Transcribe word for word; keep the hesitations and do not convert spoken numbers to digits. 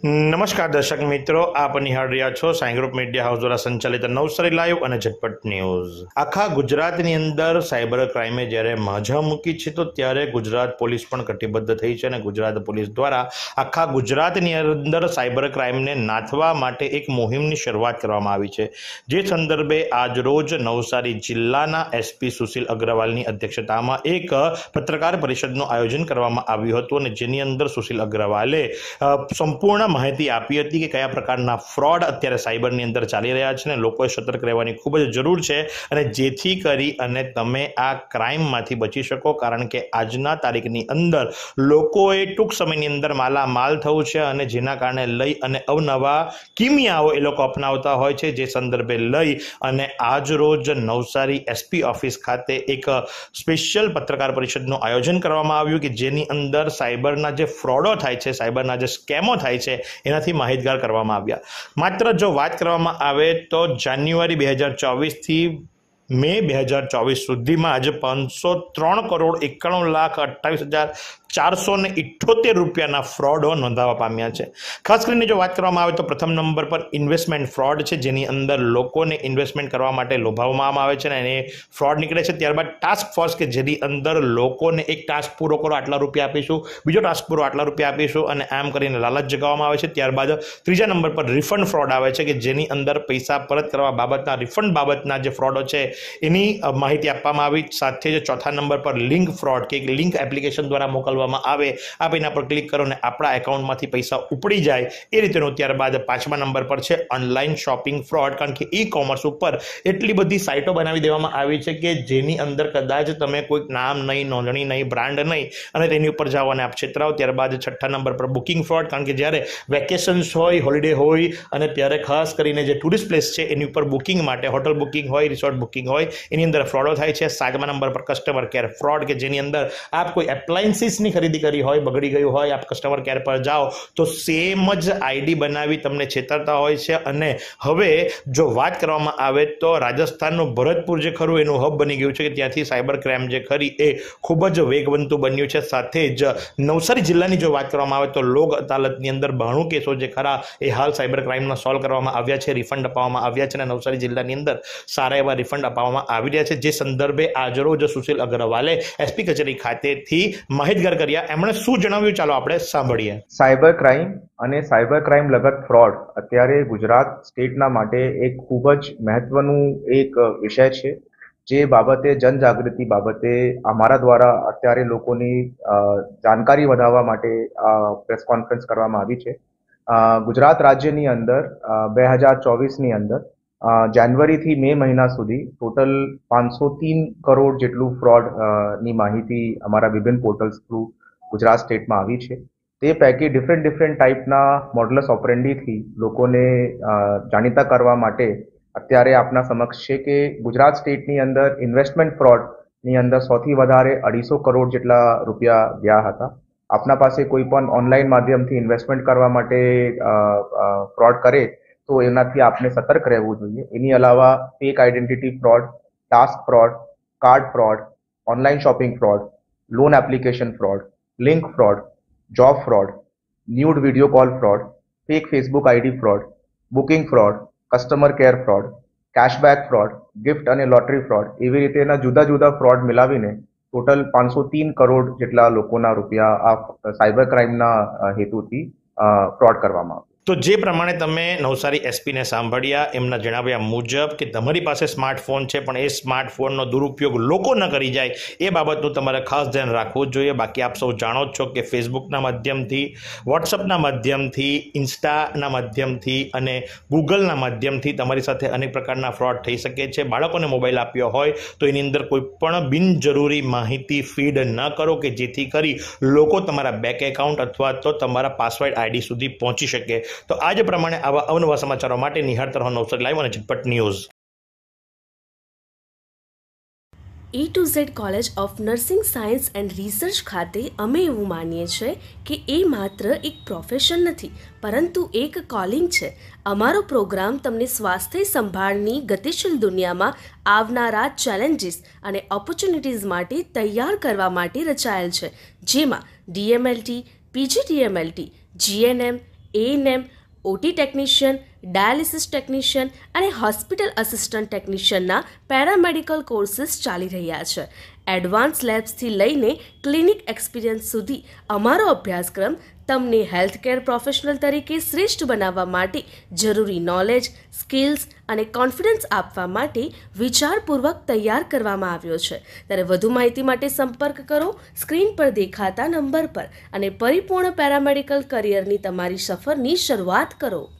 નમસ્કાર દર્શક મિત્રો, આપ નિહાળ રહ્યા છો સાઈ ગ્રુપ મીડિયા હાઉસ દ્વારા સંચાલિત નવસારી લાઈવ અને ઝટપટ ન્યૂઝ। આખા ગુજરાતની અંદર સાયબર ક્રાઇમે જ્યારે મજા મૂકી છે તો ત્યારે ગુજરાત પોલીસ પણ કટિબદ્ધ થઈ છે અને ગુજરાત પોલીસ દ્વારા આખા ગુજરાતની અંદર સાયબર ક્રાઇમને નાથવા માટે એક મુહિમની શરૂઆત કરવામાં આવી છે। જે સંદર્ભે આજ રોજ નવસારી જિલ્લાના એસપી સુશીલ અગ્રવાલની અધ્યક્ષતામાં એક પત્રકાર પરિષદનું આયોજન કરવામાં આવ્યું હતું અને જેની અંદર સુશીલ અગ્રવાલે સંપૂર્ણ માહિતી આપી હતી કે કયા પ્રકારના ફ્રોડ અત્યારે સાયબરની અંદર ચાલી રહ્યા છે અને લોકોએ સતર્ક રહેવાની ખૂબ જ જરૂર છે અને જેથી કરી અને તમે આ ક્રાઇમમાંથી બચી શકો, કારણ કે આજના તારીખની અંદર લોકોએ ટૂંક સમયની અંદર માલામાલ થવું છે અને જેના કારણે લઈ અને અવનવા કિમિયાઓ એ લોકો અપનાવતા હોય છે। જે સંદર્ભે લઈ અને આજ રોજ નવસારી એસપી ઓફિસ ખાતે એક સ્પેશિયલ પત્રકાર પરિષદનું આયોજન કરવામાં આવ્યું કે જેની અંદર સાયબરના જે ફ્રોડો થાય છે, સાયબરના જે સ્કેમો થાય છે એનાથી માહિતગાર કરવામાં આવ્યા। માત્ર જો વાત કરવામાં આવે તો જાન્યુઆરી બે હજાર ચોવીસથી મે બે હજાર ચોવીસ સુધીમાં આજે પાંચસો ત્રણ કરોડ એકાણું લાખ અઠ્ઠાવીસ હજાર ચારસો ને ઇઠ્ઠોતેર રૂપિયાના ફ્રોડો નોંધાવા પામ્યા છે। ખાસ કરીને જો વાત કરવામાં આવે તો પ્રથમ નંબર પર ઇન્વેસ્ટમેન્ટ ફ્રોડ છે, જેની અંદર લોકોને ઇન્વેસ્ટમેન્ટ કરવા માટે લોભાવવામાં આવે છે અને એ ફ્રોડ નીકળે છે। ત્યારબાદ ટાસ્ક ફોર્સ કે જેની અંદર લોકોને એક ટાસ્ક પૂરો કરો આટલા રૂપિયા આપીશું, બીજો ટાસ્ક પૂરો આટલા રૂપિયા આપીશું અને આમ કરીને લાલચ જગાવવામાં આવે છે। ત્યારબાદ ત્રીજા નંબર પર રિફંડ ફ્રોડ આવે છે કે જેની અંદર પૈસા પરત કરવા બાબતના રિફંડ બાબતના જે ફ્રોડો છે એની માહિતી આપવામાં આવી। સાથે જ ચોથા નંબર પર લિંક ફ્રોડ કે લિંક એપ્લિકેશન દ્વારા મોકલવામાં આવે, આપ એના પર ક્લિક કરો ને આપણા એકાઉન્ટમાંથી પૈસા ઉપડી જાય એ રીતેનો। ત્યારબાદ પાંચમા નંબર પર છે ઓનલાઈન શોપિંગ ફ્રોડ, કારણ કે ઈ કોમર્સ ઉપર એટલી બધી સાઇટો બનાવી દેવામાં આવી છે કે જેની અંદર કદાચ તમે કોઈક નામ નહીં, નોંધણી નહીં, બ્રાન્ડ નહીં અને તેની ઉપર જાઓ અને આપ છેતરાઓ। ત્યારબાદ છઠ્ઠા નંબર પર બુકિંગ ફ્રોડ, કારણ કે જ્યારે વેકેશન્સ હોય, હોલિડે હોય અને ત્યારે ખાસ કરીને જે ટુરિસ્ટ પ્લેસ છે એની ઉપર બુકિંગ માટે હોટલ બુકિંગ હોય, રિસોર્ટ બુકિંગ હોય, એની અંદર ફ્રોડો થાય છે। સાતમા નંબર પર કસ્ટમર કેર ફ્રોડ કે જેની અંદર આપ કોઈ એપ્લાયન્સીસની ખરીદી કરી હોય, બગડી ગયું હોય, આપ કસ્ટમર કેર પર જાઓ તો સેમ જ આઈડી બનાવી તમને છેતરતા હોય છે। અને હવે જો વાત કરવામાં આવે તો રાજસ્થાનનું ભરતપુર જે ખરું એનું હબ બની ગયું છે કે ત્યાંથી સાયબર ક્રાઇમ જે ખરી એ ખૂબ જ વેગવંતું બન્યું છે। સાથે જ નવસારી જિલ્લાની જો વાત કરવામાં આવે તો લોક અદાલતની અંદર બાણું કેસો જે ખરા એ હાલ સાયબર ક્રાઇમના સોલ્વ કરવામાં આવ્યા છે, રિફંડ અપાવવામાં આવ્યા છે અને નવસારી જિલ્લાની અંદર સારા એવા રિફંડ અપાવવામાં આવી રહ્યા છે। જે સંદર્ભે આજરોજ સુશીલ અગ્રવાલે એસપી કચેરી ખાતેથી માહિતગાર કર્યા। એમણે શું જણાવ્યું ચાલો આપણે સાંભળીએ। સાયબર ક્રાઇમ અને સાયબર ક્રાઇમ લગત ફ્રોડ અત્યારે ગુજરાત સ્ટેટના માટે એક ખૂબ જ મહત્વનું એક વિષય છે, જે બાબતે જનજાગૃતિ બાબતે અમારા દ્વારા અત્યારે લોકોની જાણકારી વધારવા માટે પ્રેસ કોન્ફરન્સ કરવામાં આવી છે। ગુજરાત રાજ્યની અંદર બે હજાર ચોવીસની અંદર જાન્યુઆરીથી મે મહિના સુધી ટોટલ પાંચસો तीन કરોડ જેટલું ફ્રોડ ની માહિતી અમારા વિભિન્ન પોર્ટલ્સ થ્રુ ગુજરાત સ્ટેટમાં આવી છે। તે પૈકી ડિફરન્ટ ડિફરન્ટ ટાઈપના મોડલસ ઓપરેન્ડીથી લોકોને જાણીતા કરવા માટે અત્યારે આપના સમક્ષ છે કે ગુજરાત સ્ટેટની અંદર ઇન્વેસ્ટમેન્ટ ફ્રોડની અંદર સૌથી વધારે અઢીસો કરોડ જેટલા રૂપિયા ગયા હતા। આપના પાસે કોઈ પણ ઓનલાઈન માધ્યમથી ઇન્વેસ્ટમેન્ટ કરવા માટે ફ્રોડ કરે તો એનાથી આપને સતર્ક રહેવું જોઈએ। એની અલાવા fake identity fraud, task fraud, card fraud, online shopping fraud, loan application fraud, link fraud, job fraud, nude video call fraud, fake Facebook ID fraud, booking fraud, customer care fraud, cashback fraud, gift અને lottery fraud, એવી રીતેના જુદા જુદા fraud મિલાવીને total પાંચસો तीन કરોડ જેટલા લોકોના રૂપિયા આ સાયબર ક્રાઇમના હેતુથી ફ્રોડ કરવામાં આવ્યું। તો જે પ્રમાણે તમે નવસારી એસપીને સાંભળ્યા એમના જણાવ્યા મુજબ કે તમારી પાસે સ્માર્ટફોન છે પણ એ સ્માર્ટફોનનો દુરુપયોગ લોકો ન કરી જાય એ બાબતનું તમારે ખાસ ધ્યાન રાખવું જ જોઈએ। બાકી આપ સૌ જાણો જ છો કે ફેસબુકના માધ્યમથી, વોટ્સઅપના માધ્યમથી, ઇન્સ્ટાના માધ્યમથી અને ગૂગલના માધ્યમથી તમારી સાથે અનેક પ્રકારના ફ્રોડ થઈ શકે છે। બાળકોને મોબાઈલ આપ્યો હોય તો એની અંદર કોઈ પણ બિનજરૂરી માહિતી ફીડ ન કરો કે જેથી કરી લોકો તમારા બેંક એકાઉન્ટ અથવા તો તમારા પાસવર્ડ આઈડી સુધી પહોંચી શકે। તો આજ પ્રમાણે આવા અવનવા સમાચારો માટે નિહાળતા રહો નવસારી લાઈવ અને ઝટપટ news. A to Z college of nursing science and research ખાતે અમે એવું માનીએ છીએ કે એ માત્ર એક પ્રોફેશન નથી પરંતુ એક કોલિંગ છે। અમારો પ્રોગ્રામ તમને સ્વાસ્થ્ય સંભાળની ગતિશીલ દુનિયામાં આવનારા ચેલેન્જીસ અને ઓપોર્ચ્યુનિટીઝ માટે તૈયાર કરવા માટે રચાયેલ છે, જેમાં DMLT, PGDMLT, GNM, ANM, OT technician, dialysis technician અને હોસ્પિટલ આસિસ્ટન્ટ ટેકનિશિયનના પેરામેડિકલ કોર્સીસ ચાલી રહ્યા છે. એડવાન્સ લેબ્સથી લઈને ક્લિનિક એક્સપિરિયન્સ સુધી અમારો અભ્યાસક્રમ તમને હેલ્થકેર પ્રોફેશનલ તરીકે શ્રેષ્ઠ બનાવવા માટે જરૂરી નોલેજ, સ્કિલ્સ અને કોન્ફિડન્સ આપવા માટે વિચારપૂર્વક તૈયાર કરવામાં આવ્યો છે. ત્યારે વધુ માહિતી માટે સંપર્ક કરો સ્ક્રીન પર દેખાતા નંબર પર અને પરિપૂર્ણ પેરામેડિકલ કરિયરની તમારી સફરની શરૂઆત કરો.